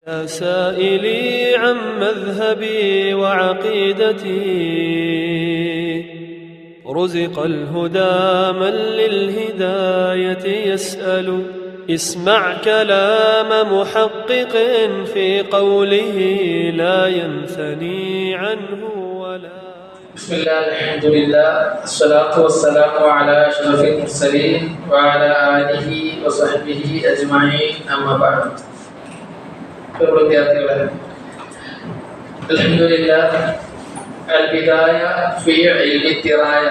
سائلي عن مذهبي وعقيدتي رزق الهدى من للهداية يسأل اسمع كلام محقق في قوله لا ينثني عنه ولا. بسم الله الحمد لله الصلاة والسلام على أشرف المرسلين وعلى آله وصحبه أجمعين أما بعد. الحمد لله البداية في علم الدراية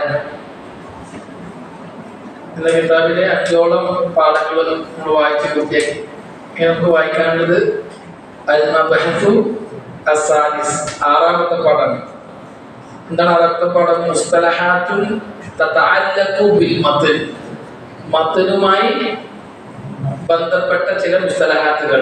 എന്ന കിതാബിലെ 5ഓളം പാഠങ്ങൾ നമ്മൾ വായിച്ചു പൂർത്തിയാക്കി. നമുക്ക് വായിക്കാനുള്ളത് അൽ മബഹസു അസ്സാദിസ്, 6ാമത്തെ പാഠമാണ്. എന്താണ് 6ാമത്തെ പാഠം? മുസ്തലഹാത്തുൻ തതഅല്ലഖു ബിൽ മത്ൻ, മത്നുമായി ബന്ധപ്പെട്ട ചില മുസ്തലഹാത്തുകൾ.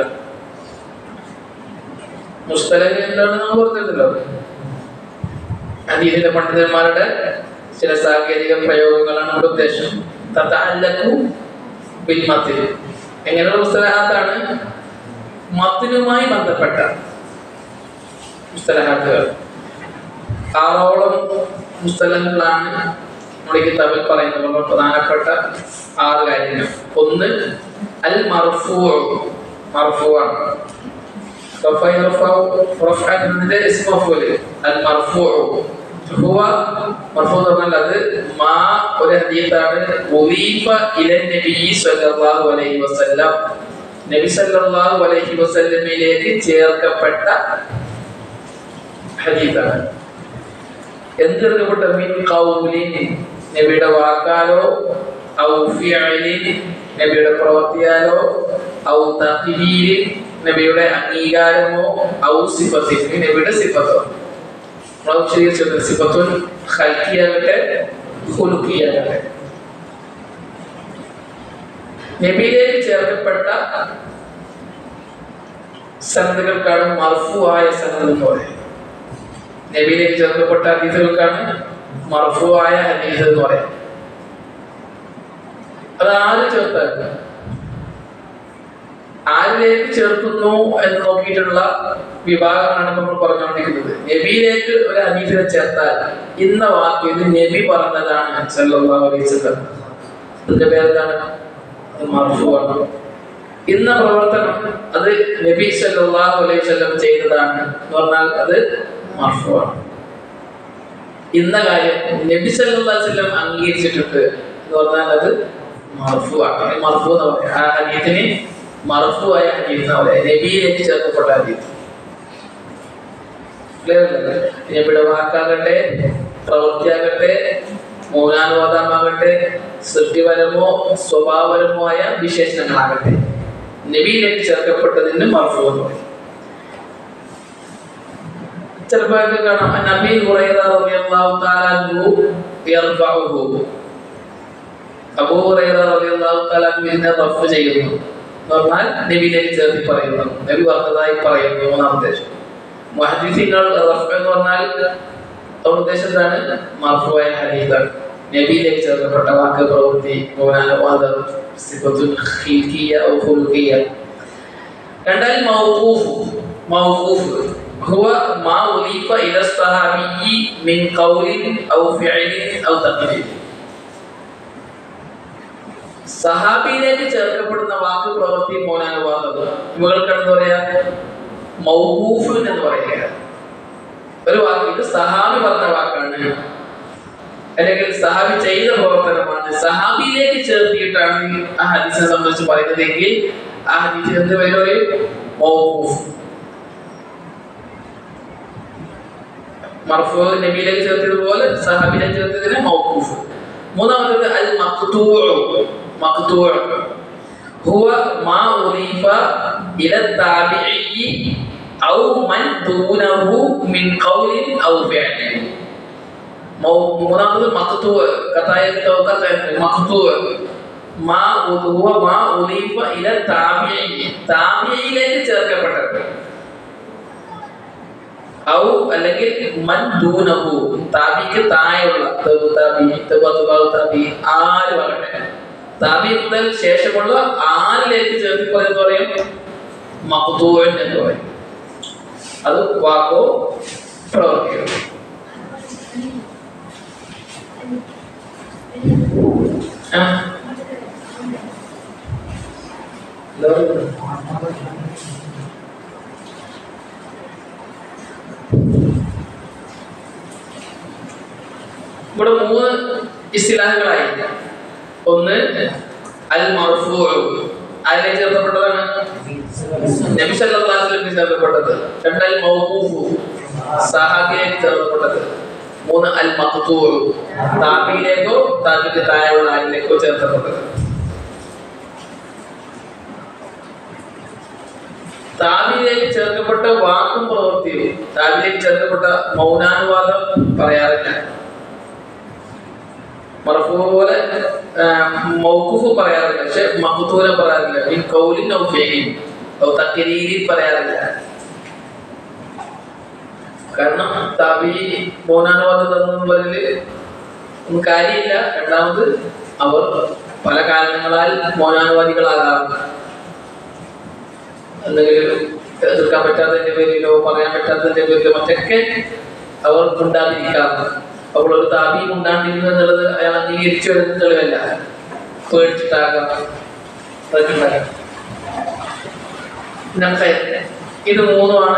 മുസ്തലഹ് എന്താണെന്ന് നമ്മൾ പറഞ്ഞിട്ടുണ്ടല്ലോ. ഹദീസിലെ പണ്ഡിതന്മാരുടെ ചില സാങ്കേതിക പ്രയോഗങ്ങളാണ് നമ്മുടെ ഉദ്ദേശം. തതഅല്ലഖു ബിൽ മത്ൻ, എങ്ങനെയുള്ള മുസ്തലഹാത്താണ്? മത്നുമായി ബന്ധപ്പെട്ട മുസ്തലഹാത്തുകൾ. 6ഓളം മുസ്തലഹുകളാണ് നമ്മുടെ കിതാബിൽ പറയുന്നത്. വളരെ പ്രധാനപ്പെട്ട 6 കാര്യങ്ങൾ. ഒന്ന് അൽ മർഫൂഉ, മർഫൂആണ്. റഫഅന്റെ ഇസ്മു മഫ്ഊൽ അൽ മർഫൂഉ ഹുവ മർഫൂഉ എന്ന് പറഞ്ഞാൽ അത് മാ ഒരു ഹദീസാണ് ഉളീഫ ഇല നബി സല്ലല്ലാഹു അലൈഹി വസല്ലം, നബി സല്ലല്ലാഹു അലൈഹി വസല്ലമയിലേക്ക് ചേർക്കപ്പെട്ട ഹദീസാണ്. എന്തെടുക്കപ്പെട്ട? മിൻ ഖൗലിൻ, നബിയുടെ വാക്കാലോ, ഔ ഫിഅലിൻ, നബിയുടെ പ്രവൃത്തിയാലോ, ഔ തഖ്രീരിൻ, നബിയുടെ അംഗീകാരമോ, ഔ സിഫത്തിൻ, നബിയുടെ സിഫത്തോ. സിഫത്തുൻ ഖൽഖിയാകട്ടെ ഖുലുഖിയാകട്ടെ, നബിയിലേക്ക് ചേർക്കപ്പെട്ട സനദുകൾക്കാണ് മർഫൂആയ സനദ് എന്ന് പറയുന്നത്. നബിയിലേക്ക് ചേർക്കപ്പെട്ട ഹദീസുകൾക്കാണ് മർഫൂആയ ഹദീസ് എന്ന് പറയുന്നത്. അത് ആര് ചേർത്താൽ, ആരിലേക്ക് ചേർക്കുന്നു എന്ന് നോക്കിയിട്ടുള്ള വിഭാഗമാണ് നമ്മൾ പറഞ്ഞുകൊണ്ടിരിക്കുന്നത്. നബിയിലേക്ക് ഒരു ഹദീസിനെ ചേർത്താൽ ഇന്ന വാക്ക് ഇത് നബി പറഞ്ഞതാണ് സല്ലല്ലാഹു അലൈഹി വസല്ലം, അതിന്റെ പേരെന്താണ്? മർഫൂആണ്. ഇന്ന പ്രവർത്തനം അത് നബി സല്ലല്ലാഹു അലൈഹി വസല്ലം ചെയ്തതാണ് എന്ന് പറഞ്ഞാൽ അത് മർഫൂആണ്. ഇന്ന കാര്യം നബി സല്ലല്ലാഹു അലൈഹി വസല്ലം അംഗീകരിച്ചിട്ടുണ്ട് എന്ന് പറഞ്ഞാൽ അത് മർഫൂആണ്. മർഫൂ എന്ന് പറയാം. ആ ഹദീസിനെ മർഫൂആയ ഹദീസ് എന്ന് പറയാം, നബിയിലേക്ക് ചേർക്കപ്പെട്ട ഹദീസ്. നബിയുടെ വാക്കാകട്ടെ, പ്രവൃത്തിയാകട്ടെ, മൗനാനുവാദമാകട്ടെ, സൃഷ്ടിപരമോ സ്വഭാവപരമോ ആയ വിശേഷണങ്ങളാകട്ടെ, നബിയിലേക്ക് ചേർക്കപ്പെട്ടതിന് മർഫൂ എന്ന് പറയും. ചിലപ്പോൾ കാണാം നബി ഹുറൈറ റളിയല്ലാഹു തആല അൻഹു യർഫഉഹു, അബൂ ഹുറൈറ റളിയല്ലാഹു തആല അൻഹുവിനെ റഫ്ഉ ചെയ്യുന്നു എന്ന് പറഞ്ഞാൽ നബിയിലേക്ക് ചേർത്ത് പറയുന്നു, നബി പറഞ്ഞതായി പറയുന്നു. 3ാം ഉദ്ദേശം. മുഹദ്ദിസീങ്ങൾ റഫ്ഉ എന്ന് പറഞ്ഞാൽ ഉദ്ദേശം എന്താണ്? മർഫൂആയ ഹദീസാണ്, നബിയിലേക്ക് ചേർക്കപ്പെട്ട വാക്ക്, പ്രവൃത്തി, മൗനാനുവാദം, സിഫത്തുൻ ഖൽഖിയ ഔ ഖുലുഖിയ. രണ്ടാൽ മൗഖൂഫ്, മൗഖൂഫ് ഹുവ മാ ഉലീഫ ഇല സഹാബിയ്യി മിൻ ഖൗലിൻ ഔ ഫിഅലിൻ ഔ തഖ്രീർ. സഹാബിയിലേക്ക് ചേർക്കപ്പെടുന്ന വാക്ക്, പ്രവൃത്തി, മൗനാനുവാദം ഇവകൾക്കാണ് എന്താ പറയാ? മൗഖൂഫ് എന്ന് പറയുക. ഒരു വാക്ക് ഇത് സഹാബി പറഞ്ഞ വാക്കാണ്, അല്ലെങ്കിൽ സഹാബി ചെയ്ത പ്രവർത്തനമാണ്, സഹാബിയിലേക്ക് ചേർത്തിയിട്ടാണ് ആ ഹദീസിനെ സംബന്ധിച്ച് പറയുന്നതെങ്കിൽ ആ ഹദീസിന് എന്ത് പേര്? മൗഖൂഫ്. മർഫൂ നബിയിലേക്ക് ചേർത്തതുപോലെ സഹാബിയിലേക്ക് ചേർത്തതിന് മൗഖൂഫ്. 3ാമത്തേത് അൽ മഖ്തൂഉ, മഖ്തൂഉ ഹുവ മാ ഉലീഫ ഇല താബിഈ ഔ മൻ ദൂനഹു മിൻ ഖൗലിൻ ഔ ഫിഅലിൻ. 3ാമത്തേത് മഖ്തൂഉ, മഖ്തൂഉ മാ ഹുവ മാ ഉലീഫ ഇല താബിഈ, താബിഈയിലേക്ക് ചേർക്കപ്പെട്ടത്, ഔ അല്ലെങ്കിൽ മൻ ദൂനഹു, താബിക്ക് താഴെയുള്ള, ആര് പറയട്ടെ, താബി മുതൽ ശേഷമുള്ള ആരിലേക്ക് ചേർത്ത് പറയുന്നത് പറയും മഖ്തൂഉൻ എന്ന് പറയും. അത് വാക്കോ പ്രവൃത്തിയോ. ഇവിടെ 3 ഇസ്തിലാഹുകളായി. ഒന്ന് അൽ മർഫൂഉ, അതിലേക്ക് ചേർക്കപ്പെട്ടതാണ് നബി സല്ലല്ലാഹു അലൈഹി വസല്ലം ചേർക്കപ്പെട്ടത്. 2 അൽ മൗഖൂഫു, സഹാബിയിലേക്ക് ചേർക്കപ്പെട്ടത്. 3 അൽ മഖ്തൂഉ, താബിയിലേക്കോ താബിക്ക് താഴെയുള്ള ആളിലേക്കോ ചേർക്കപ്പെട്ടത്. താബിയിലേക്ക് ചേർക്കപ്പെട്ട വാക്കും പ്രവൃത്തിയും, താബിയിലേക്ക് ചേർക്കപ്പെട്ട മൗനാനുവാദം പറയാറില്ല. മർഫൂ പോലെ മൗഖൂഫ് പറയാറില്ല, പക്ഷെ മഖ്തൂല പറയാറില്ല. ഈ ഖൗലിൻ ഔ ഫിഇലിൻ ഔ തഖരീരിൻ പറയാറില്ല. കാരണം താബി മൗനാനുവാദം തന്നതിൽ ഒന്നും കാര്യമില്ല. രണ്ടാമത് അവർ പല കാരണങ്ങളാൽ മൗനാനുവാദികളാകാം. എന്തെങ്കിലും എതിർക്കാൻ പറ്റാത്തതിന്റെ പേരിലോ പറയാൻ പറ്റാത്തതിന്റെ പേരിലോ മറ്റൊക്കെ അവർ ഉണ്ടാതിരിക്കാം. അപ്പോൾ ഒരു താബി ഉണ്ടാണ്ടിരുന്നു എന്നുള്ളത് അയാൾ അംഗീകരിച്ചു വരുന്ന തെളിവല്ല. പേടിച്ചിട്ടാകാം. ഇത് 3ആണ്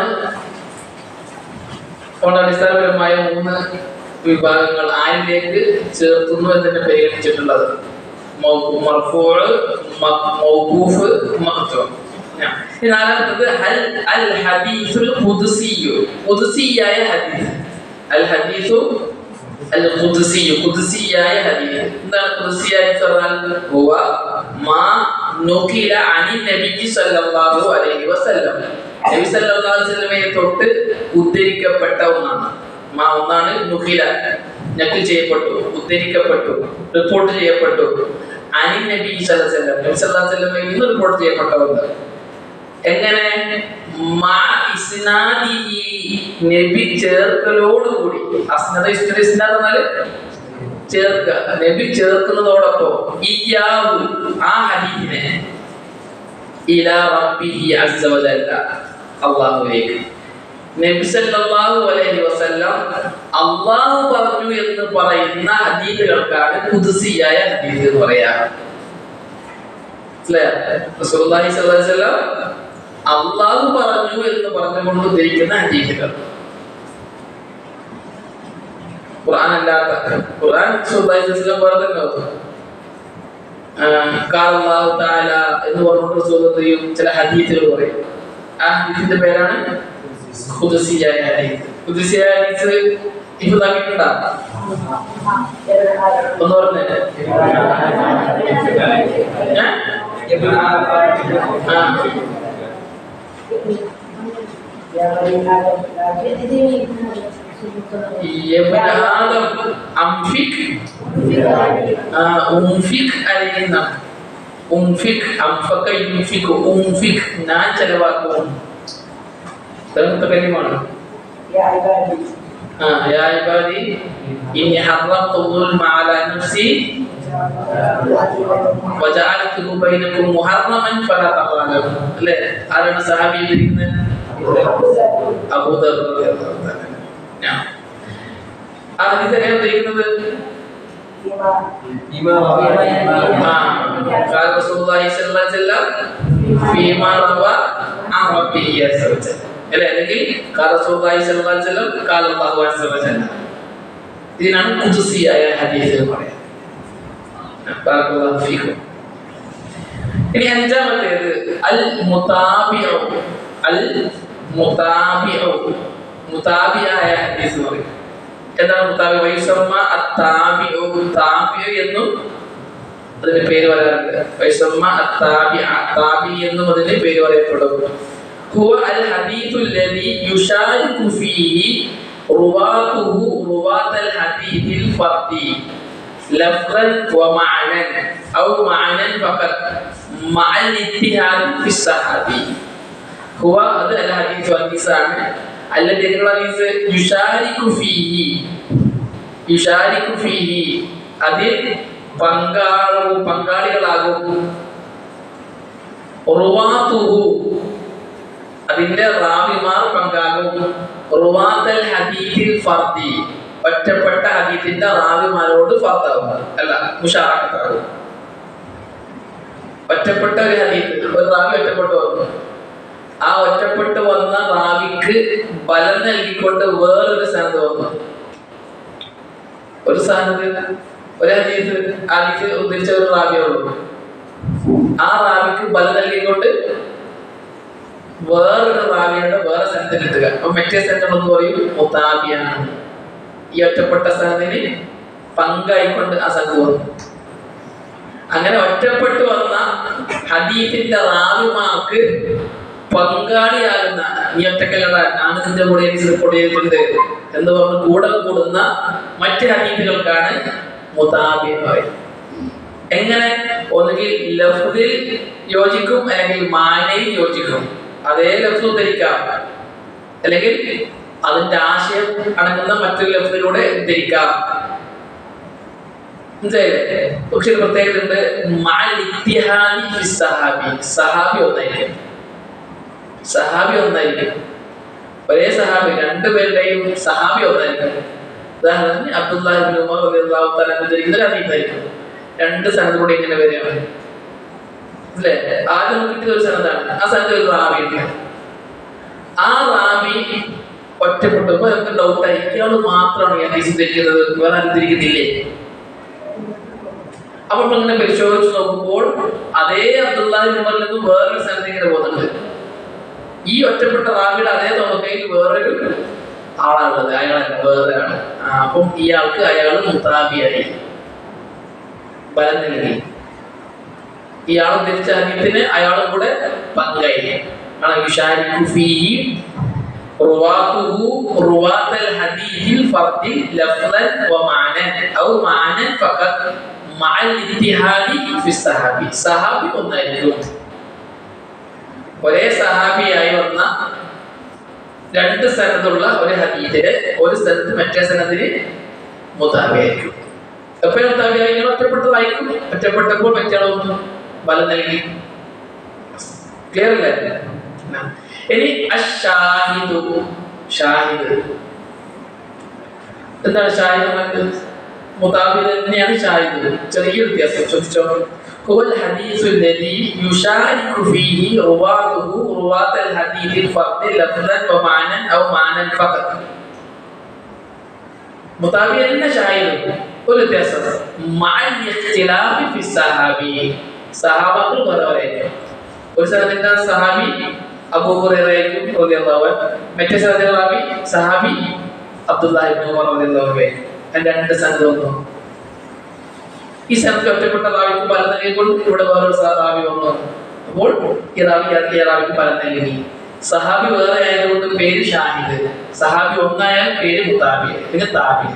വളരെ അടിസ്ഥാനപരമായ 3 വിഭാഗങ്ങൾ ആരിലേക്ക് ചേർത്തുന്നു എന്നതിനെ പരിഗണിച്ചിട്ടുള്ളത്. മർഫൂഉ, മൗഖൂഫ്, മഖ്തൂഉ. നാലാമത്തത് അൽ ഹദീസുൽ ഖുദ്സിയ്യു, ഖുദ്സിയായ ഹദീസ്. അൽ ഹദീസു അൽ ഖുദ്സിയ്യു, ഖുദ്സിയായ ഹദീസ്. എന്താണ് ഖുദ്സിയായ പറഞ്ഞാൽ? ഹുവ മാ നുഖില അനി നബി സല്ലല്ലാഹു അലൈഹി വസല്ലം, നബി സല്ലല്ലാഹു അലൈഹി വസല്ലമയെ തൊട്ട് ഉദ്ധരിക്കപ്പെട്ട ഒന്നാണ്. ഒന്നാണ് നുഖില, നഖൽ ചെയ്യപ്പെട്ടു, ഉദ്ധരിക്കപ്പെട്ടു, റിപ്പോർട്ട് ചെയ്യപ്പെട്ടു. അനി നബി സല്ലല്ലാഹു അലൈഹി വസല്ലം, നബി സല്ലല്ലാഹു അലൈഹി വസല്ലമയിൽ നിന്ന് റിപ്പോർട്ട് ചെയ്യപ്പെട്ട ഒന്ന്. എങ്ങനെ? മാ ഇസ്നാദിഹി, നബി ചേർക്കലോടുകൂടി. അസ്നദ ഇസ്നാദ് എന്നാൽ ചേർക്കുക, നബി ചേർക്കുന്നതോടൊപ്പം ഇയ്യാഹു, ആ ഹദീസിനെ, ഇലാ റബ്ബിഹി അസ്സ വജല്ല, അല്ലാഹുവിലേക്ക്. നബി സല്ലല്ലാഹു അലൈഹി വസല്ലം അല്ലാഹു പറഞ്ഞു എന്ന് പറയുന്ന ഹദീസുകൾക്കാണ് ഖുദ്സിയായ ഹദീസ് എന്ന് പറയാ. റസൂലുള്ളാഹി സ്വല്ലല്ലാഹു അലൈഹി വസല്ലം അല്ലാഹു പറഞ്ഞു എന്ന് പറഞ്ഞുകൊണ്ട് ഉദ്ധരിക്കുന്ന ഹദീസുകൾ. ഖുർആൻ അല്ലാത്ത, ഖുർആൻ റസൂലുള്ളാഹി സ്വല്ലല്ലാഹു അലൈഹി വസല്ലം പറഞ്ഞല്ലോ, ഖാല അല്ലാഹു തആല എന്ന് പറഞ്ഞുകൊണ്ട് റസൂൽ ചില ഹദീസുകൾ പറയും. ആ ഹദീസിന്റെ പേരാണ് ഖുദ്സിയായ ഹദീസ്. ഖുദ്സിയായ ഹദീസ് ഇഫ്താക്കിട്ടുണ്ടോ? ഒന്ന് പറഞ്ഞേ. ഞാൻ ചെലവാക്കും. കലിമാണ്. يا عبادي إني حرمت الظلم على نفسي وجعلته بينكم محرما فلا تظالموا. അല്ലേ? ആരാണ് സഹാബി ഇരിക്കുന്നത്? അബൂദർ റളിയല്ലാഹു തആല. ആ ഹദീസ് എങ്ങനെ ഉദ്ധരിക്കുന്നത്? قال رسول الله صلى الله عليه وسلم فيما روى عن ربه عز وجل. അല്ലെങ്കിൽ റസൂലുള്ളാഹി സ്വല്ലല്ലാഹു അലൈഹി വസല്ലം ഖാല അല്ലാഹു അസ്സ വജല്ല. ഇതിനാണ് ഖുദ്സിയായ ഹദീസ് എന്ന് പറയുന്നത്. ബറകല്ലാഹു ഫീക്കും. ഇനി അഞ്ചാമത്തേത് അൽ മുതാബിഉ. അൽ മുതാബിഉ, മുതാബിയായ ഹദീസ് എന്ന് പറയും. എന്താണ് മുതാബിഉ? വൈസമ്മ അത്താബിഉ, താബിഉ എന്നും അതിന് പേര് പറയാറുണ്ട്. വൈസമ്മ അത്താബിഅ, താബി എന്നും അതിന് പേര് പറയപ്പെടും. هو الحديث الذي يشارك فيه رواته رواة الحديث الفردي لفظا ومعنى أو معنى فقط مع الاتحاد في الصحابي. هو هذا الحديث والنسان الذي يشارك فيه അതിൽ പങ്കാളികളാകും. റുവാത്തുഹു, അതിന്റെ റാവിമാർ പങ്കാകും. റുവാത്തൽ ഹദീസിൽ ഫർദി, ഒറ്റപ്പെട്ട ഹദീസിന്റെ റാവിമാരോട് ഫർദാവും, അല്ല മുശാറക്കത്താകും. ഒറ്റപ്പെട്ട ഒരു ഹദീസ്, ഒരു റാവി ഒറ്റപ്പെട്ടു വന്നു, ആ ഒറ്റപ്പെട്ട് വന്ന റാവിക്ക് ബലം നൽകിക്കൊണ്ട് വേറൊരു സ്ഥാനത്ത് വന്നു. ഒരു സ്ഥാനത്ത് ഒരു ഹദീസ് ആദ്യത്തെ ഉദ്ധരിച്ച ഒരു റാവിയേ ഉള്ളൂ. ആ റാവിക്ക് ബലം നൽകിക്കൊണ്ട് വേറൊരു റാവിയുടെ വേറെ സ്ഥാനത്ത് കിട്ടുക. അപ്പൊ മറ്റേ സ്ഥാനത്ത് എന്ന് പറയും മുതാബിയാണ്. ഈ ഒറ്റപ്പെട്ട സ്ഥാനത്തിന് പങ്കായിക്കൊണ്ട് ആ സ്ഥാനത്ത് വന്നു. അങ്ങനെ ഒറ്റപ്പെട്ടു വന്ന ഹദീസിന്റെ റാവിമാർക്ക് പങ്കാളിയാകുന്ന, ഈ ഒറ്റക്കല്ലട ആണ് ഇതിന്റെ കൂടെ റിപ്പോർട്ട് ചെയ്തിട്ടുണ്ട് എന്ന് പറഞ്ഞ് കൂടെ കൂടുന്ന മറ്റ് ഹദീസുകൾക്കാണ് മുതാബി എന്ന് പറയുന്നത്. എങ്ങനെ? ഒന്നുകിൽ ലഫ്ദിൽ യോജിക്കും, അല്ലെങ്കിൽ മാനയിൽ യോജിക്കും. അതേ ലഫ്സ് ഉദ്ധരിക്കാം, അല്ലെങ്കിൽ അതിന്റെ ആശയം അടങ്ങുന്ന മറ്റൊരു ലഫ്ദിലൂടെ ഉദ്ധരിക്കാം. പക്ഷെ പ്രത്യേകത ഉണ്ട്, സഹാബി ഒന്നായിരിക്കും. സഹാബി ഒന്നായിരിക്കും, ഒരേ സഹാബി, രണ്ടുപേരുടെയും സഹാബി ഒന്നായിരിക്കും. ഉദാഹരണത്തിന് അബ്ദുല്ലാഹി ഇബ്നു ഉമർ റളിയല്ലാഹു തആല ഉദ്ധരിക്കുന്ന ഒരു ഹദീസായിരിക്കും. രണ്ട് സനദിലൂടെ ഇങ്ങനെ വരികയാണ്, അല്ലേ? ആദ്യം കിട്ടിയ ഒരു സനദാണ്, ആ സനദിൽ ഒരു റാവി ഉണ്ട്. ആ റാവി ഒറ്റപ്പെട്ടപ്പോൾ നമുക്ക് ഡൗട്ടായി, ഇയാള് മാത്രമാണ് ഈ ഹദീസ് ഉദ്ധരിക്കുന്നത്, വേറെ ആരും ഉദ്ധരിക്കുന്നില്ലേ? അപ്പോൾ ഇങ്ങനെ പരിശോധിച്ച് നോക്കുമ്പോൾ അതേ അബ്ദുല്ലാഹി ഇബ്നു ഉമറിൽ നിന്നും വേറൊരു സനദ് ഇങ്ങനെ പോകുന്നുണ്ട്. ഈ ഒറ്റപ്പെട്ട റാവിയുടെ അതേ തുറക്കയിൽ വേറൊരു ആളാണുള്ളത്, അയാളല്ല, വേറെ ആണ്. അപ്പം ഇയാൾക്ക് അയാൾ മുതാബിയായി, ബലം നൽകി. ഇയാൾ ഉദ്ധരിച്ച ഹദീസിന് അയാളും കൂടെ പങ്കായി. സഹാബി ഒന്നായിരിക്കും. ഒരേ സഹാബിയായി വന്ന രണ്ട് സ്ഥലത്തുള്ള ഒരു ഹദീസിന് ഒരു സ്ഥലത്ത് മറ്റേ സ്ഥലത്തിന് മുതാബിയായിരിക്കും. എപ്പോഴും മുതാബിയായി ഒറ്റപ്പെട്ടതായിരിക്കും. ഒറ്റപ്പെട്ടപ്പോൾ മറ്റേയാളും ബലം നൽകി. ക്ലിയർ അല്ലേ? ഇനി അശ്ശാഹിദു, ഷാഹിദ് എന്താണ്? ഷാഹിദ് മുതാബി തന്നെയാണ് ഷാഹിദ്. ചെറിയ വ്യത്യാസം ശ്രദ്ധിച്ചോ. هو الحديث الذي يشارك فيه رواته رواة الحديث الفرد لفظا ومعنى أو معنى فقط. മുതാബി തന്നെ ഷാഹിദ്. ഒരു വ്യത്യാസം, മഅ ഇഖ്തിലാഫി ഫി സഹാബി, സഹാബകൾ വേറെയായിരിക്കും. ഒരു സ്ഥലത്തിന്റെ സഹാബി അബൂ ഹുറൈറയായിരിക്കും റളിയല്ലാഹു അൻഹു, മറ്റേ സ്ഥലത്തിന്റെ റാവി സഹാബി അബ്ദുല്ലാഹി ഇബ്നു ഉമർ റളിയല്ലാഹു അൻഹു. രണ്ട് സനദ് വന്നു. ഈ സ്ഥലത്ത് ഒറ്റപ്പെട്ട റാവിക്ക് ബലം നൽകിക്കൊണ്ട് ഇവിടെ വേറൊരു റാവി വന്നു. അപ്പോൾ ഈ റാവിക്ക് ബലം നൽകി. സഹാബി വേറെ ആയതുകൊണ്ട് പേര് ഷാഹിദ്, സഹാബി ഒന്നായാൽ പേര് മുതാബി, പിന്നെ താബി.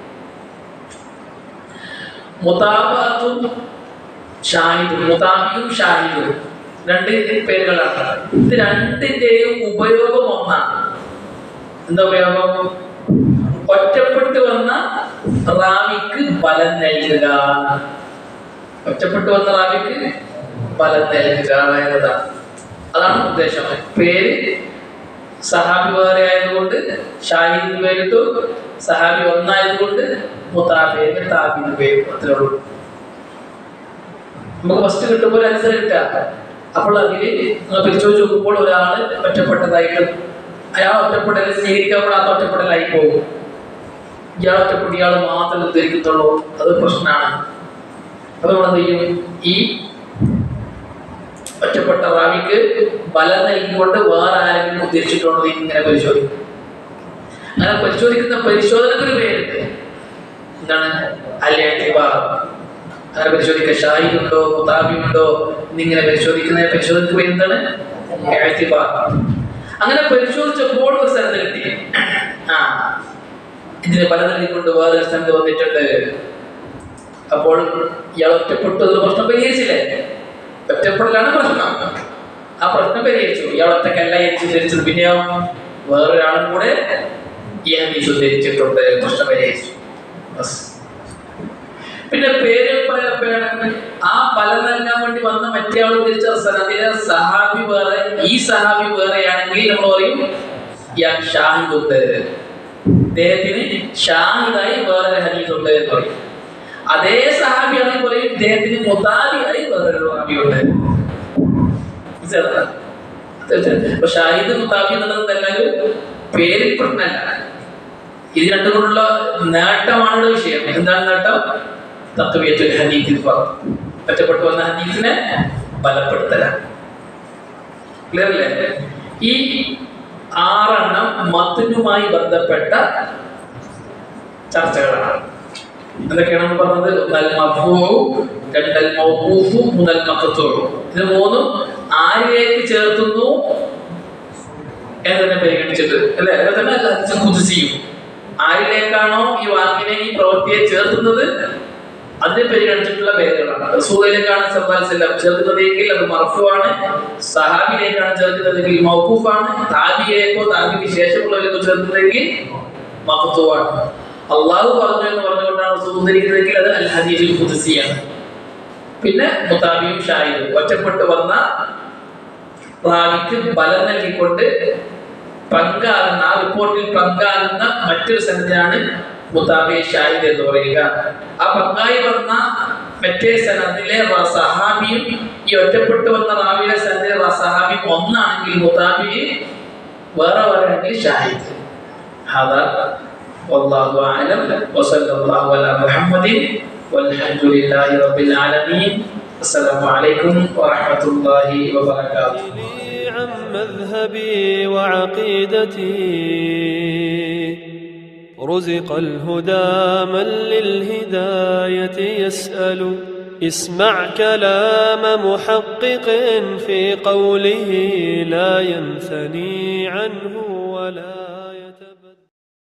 മുതാബത്തും ഷാഹിദും, മുതാബിയും ഷാഹിദും രണ്ട് പേരുകളാണ്. ഇത് രണ്ടിന്റെയും ഉപയോഗം ഒന്നാണ്. എന്താ ഉപയോഗം? ഒറ്റപ്പെട്ടു വന്ന റാവിക്ക് ബലം നൽകുക, ഒറ്റപ്പെട്ടു വന്ന റാവിക്ക് ബലം നൽകുക എന്നതാണ്. അതാണ് ഉദ്ദേശം. പേര് സഹാബി വേറെ ആയതുകൊണ്ട് ഷാഹിദ് പേരിട്ടു, സഹാബി ഒന്നായതുകൊണ്ട് മുതാബിന് താബിന് പേര്. അത്രേ ഉള്ളൂ. നമുക്ക് ഫസ്റ്റ് കിട്ടുമ്പോൾ അനുസരിച്ച് കിട്ടുക. അപ്പോൾ അതിൽ നിങ്ങൾ പരിശോധിച്ച് നോക്കുമ്പോൾ ഒരാള് ഒറ്റപ്പെട്ടതായിട്ട്, അയാൾ ഒറ്റപ്പെടൽ സ്വീകരിക്കപ്പെടാത്ത ഒറ്റപ്പെടലായി പോകും. ഇയാൾ ഒറ്റപ്പെട്ട് ഇയാൾ മാത്രമേ ഉദ്ധരിക്കത്തുള്ളൂ, അത് പ്രശ്നമാണ്. അതുകൊണ്ട് എന്ത് ചെയ്യും? ഈ ഒറ്റപ്പെട്ട റാവിക്ക് ബലം നൽകിക്കൊണ്ട് വേറെ ആരെങ്കിലും ഉദ്ധരിച്ചിട്ടുണ്ടോ ഇങ്ങനെ പരിശോധിക്കും. അങ്ങനെ പരിശോധിക്കുന്ന പരിശോധനക്കൊരു പേരുണ്ട്, എന്താണ്? അൽ-ഇഅ്തിബാർ. അങ്ങനെ പരിശോധിക്കുക. ഷാഹിദ് ഉണ്ടോ, മുതാബി ഉണ്ടോ എന്നിങ്ങനെ പരിശോധിക്കുന്ന പരിശോധനക്ക് പേര് എന്താണ്? ഇഅ്തിബാർ. അങ്ങനെ പരിശോധിച്ചപ്പോൾ ഒരു സ്ഥലത്ത് കിട്ടി, ഇതിന് ബലം നൽകിക്കൊണ്ട് വേറെ സ്ഥലത്ത് വന്നിട്ടുണ്ട്. അപ്പോൾ ഇയാൾ ഒറ്റപ്പെട്ടു, അതൊരു പ്രശ്നം പരിഹരിച്ചില്ലേ? ഒറ്റപ്പെടലാണ് പ്രശ്നം. ആ പ്രശ്നം പരിഹരിച്ചു. ഇയാൾ ഒറ്റക്കല്ല ധരിച്ചു, പിന്നെയോ വേറൊരാളും കൂടെ ഈ ഹദീസ് ധരിച്ചിട്ടുണ്ട്, പ്രശ്നം പരിഹരിച്ചു. പിന്നെ പേര് പറയപ്പോഴാണ് ആ ഫലം നൽകാൻ വേണ്ടി വന്ന മറ്റേ ആൾ ഉദ്ദേശിച്ച സനദിലെ സഹാബി വേറെ, ഈ സഹാബി വേറെയാണെങ്കിൽ നമ്മൾ പറയും ഷാഹിദ് ഉണ്ട്, ഇദ്ദേഹത്തിന് ഷാഹിദായി വേറൊരു ഹദീസ് ഉണ്ട് എന്ന് പറയും. അതേ സഹാബിയാണെങ്കിൽ പറയും ഇദ്ദേഹത്തിന് മുതാബിയായി വേറൊരു റാവിയുണ്ട്. അപ്പൊ ഷാഹിദ് മുതാബി എന്നുള്ളത് എല്ലാവരും പേരിൽ പ്രശ്നമല്ല, ഇത് രണ്ടും കൊണ്ടുള്ള നേട്ടമാണ് വിഷയം. എന്താണ് നേട്ടം? തഖ്വിയത്തുൽ ഹദീസിൽ ഒറ്റപ്പെട്ടു വന്ന ഹദീസിനെ ബലപ്പെടുത്തലാണ്. ക്ലിയർ അല്ലേ? ഈ 6 മത്നുമായി ബന്ധപ്പെട്ട ചർച്ചകളാണ്. എന്തൊക്കെയാണ് പറഞ്ഞത്? അൽ മർഫൂഉ, 2 അൽ മൗഖൂഫു, 3 അൽ മഖ്തൂഉ. ഇത് 3ഉം ആരിലേക്ക് ചേർത്തുന്നു എന്നതിനെ പരിഗണിച്ചിട്ട് അല്ലെ? അതുപോലെ തന്നെ ഹദീസ് ഖുദ്സിയും ആരിലേക്കാണോ ഈ വാക്കിനെ, ഈ പ്രവൃത്തിയെ ചേർത്തുന്നത് അതിനെ പരിഗണിച്ചിട്ടുള്ള പേരുകളാണ്. റസൂലിലേക്കാണ് സല്ലല്ലാഹു അലൈഹി വസല്ലം ചേർക്കുന്നതെങ്കിൽ അത് മർഫൂആണ്, സഹാബിയിലേക്കാണ് ചേർക്കുന്നതെങ്കിൽ മൗഖൂഫാണ്, താബിയിലേക്കോ താബിക്ക് ശേഷമുള്ളവരിലേക്കോ ചേർക്കുന്നതെങ്കിൽ മഖ്തൂആണ്. അള്ളാഹു പറഞ്ഞു എന്ന് പറഞ്ഞുകൊണ്ടാണ് റസൂൽ ഉദ്ധരിക്കുന്നതെങ്കിൽ അത് അൽ ഹദീസുൽ ഖുദ്സിയാണ്. പിന്നെ മുതാബിയും ഷാഹിദും ഒറ്റപ്പെട്ട് വന്ന റാവിക്ക് ബലം നൽകിക്കൊണ്ട് പങ്കാകുന്ന, ആ റിപ്പോർട്ടിൽ പങ്കാകുന്ന മറ്റൊരു സനദിനാണ് മുതാബി ഷാഹിദ് എന്ന് പറയുക. ആ പങ്കായി വന്ന മറ്റേ സനദിലെ സഹാബിയും ഈ ഒറ്റപ്പെട്ട് വന്ന റാവിയുടെ സനദിലെ സഹാബിയും ഒന്നാണെങ്കിൽ മുതാബി വേറെ ആണെങ്കിൽ ഷാഹിദ്. ഹദാ വല്ലാഹു അഅലം വസല്ലല്ലാഹു അലാ മുഹമ്മദിൻ വൽഹംദുലില്ലാഹി റബ്ബിൽ ആലമീൻ. അസ്സലാമു അലൈക്കും വറഹ്മത്തുള്ളാഹി വബറകാതുഹു. عن مذهبي وعقيدتي رزق الهدى من للهداية يسأل. اسمع كلام محقق في قوله لا ينثني عنه ولا